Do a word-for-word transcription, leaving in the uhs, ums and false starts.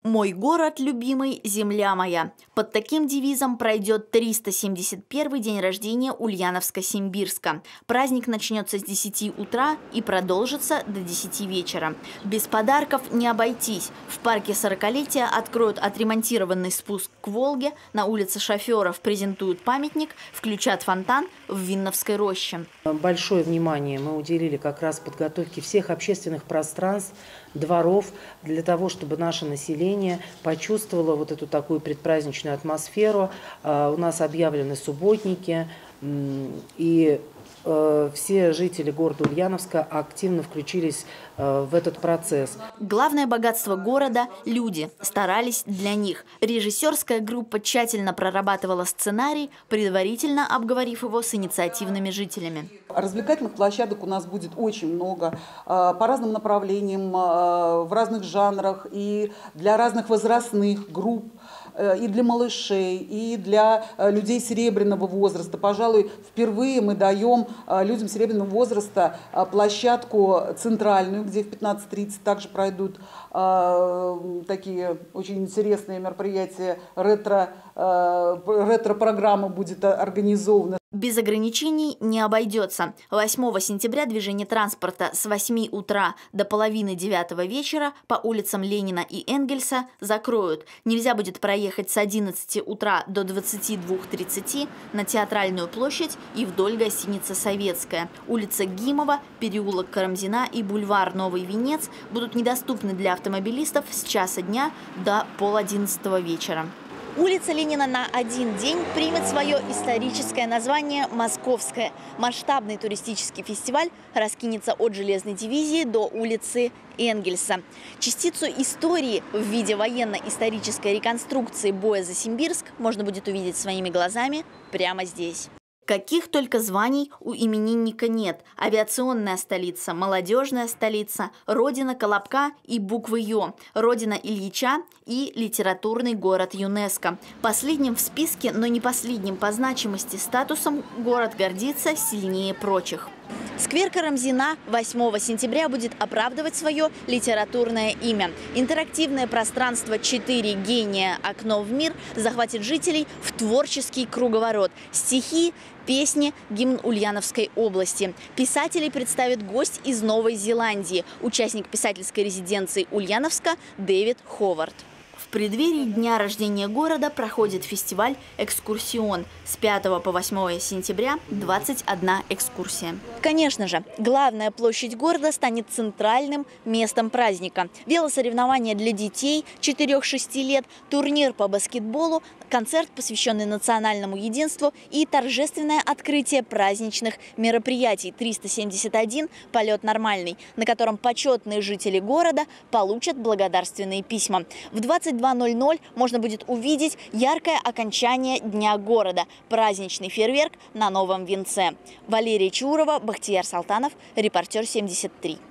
«Мой город любимый, земля моя». Под таким девизом пройдет триста семьдесят первый день рождения Ульяновска-Симбирска. Праздник начнется с десяти утра и продолжится до десяти вечера. Без подарков не обойтись. В парке сорокалетия откроют отремонтированный спуск к Волге, на улице Шоферов презентуют памятник, включат фонтан в Винновской роще. Большое внимание мы уделили как раз подготовке всех общественных пространств, дворов, для того, чтобы наше население почувствовало вот эту такую предпраздничную атмосферу. У нас объявлены субботники, и все жители города Ульяновска активно включились в этот процесс. Главное богатство города – люди. Старались для них. Режиссерская группа тщательно прорабатывала сценарий, предварительно обговорив его с инициативными жителями. Развлекательных площадок у нас будет очень много, по разным направлениям, в разных жанрах и для разных возрастных групп. И для малышей, и для людей серебряного возраста. Пожалуй, впервые мы даем людям серебряного возраста площадку центральную, где в пятнадцать тридцать также пройдут такие очень интересные мероприятия. Ретро, ретро-программа будет организована. Без ограничений не обойдется. восьмого сентября движение транспорта с восьми утра до половины девятого вечера по улицам Ленина и Энгельса закроют. Нельзя будет проехать с одиннадцати утра до двадцати двух тридцати на Театральную площадь и вдоль гостиницы «Советская». Улица Гимова, переулок Карамзина и бульвар Новый Венец будут недоступны для автомобилистов с часа дня до пол одиннадцатого вечера. Улица Ленина на один день примет свое историческое название «Московская». Масштабный туристический фестиваль раскинется от Железной дивизии до улицы Энгельса. Частицу истории в виде военно-исторической реконструкции боя за Симбирск можно будет увидеть своими глазами прямо здесь. Каких только званий у именинника нет. Авиационная столица, молодежная столица, родина Колобка и буквы Ё, родина Ильича и литературный город ЮНЕСКО. Последним в списке, но не последним по значимости статусом, город гордится сильнее прочих. Сквер Карамзина восьмого сентября будет оправдывать свое литературное имя. Интерактивное пространство «Четыре гения. Окно в мир» захватит жителей в творческий круговорот. Стихи, песни, гимн Ульяновской области. Писателей представит гость из Новой Зеландии, участник писательской резиденции Ульяновска Дэвид Ховард. В преддверии дня рождения города проходит фестиваль «Экскурсион». С пятого по восьмое сентября двадцать одна экскурсия. Конечно же, главная площадь города станет центральным местом праздника. Велосоревнования для детей четырёх-шести лет, турнир по баскетболу, концерт, посвященный национальному единству, и торжественное открытие праздничных мероприятий триста семьдесят один «Полет нормальный», на котором почетные жители города получат благодарственные письма. В двадцать два ноль ноль можно будет увидеть яркое окончание Дня города – праздничный фейерверк на Новом Венце. Валерия Чурова, Бахтияр Салтанов, репортер семьдесят три.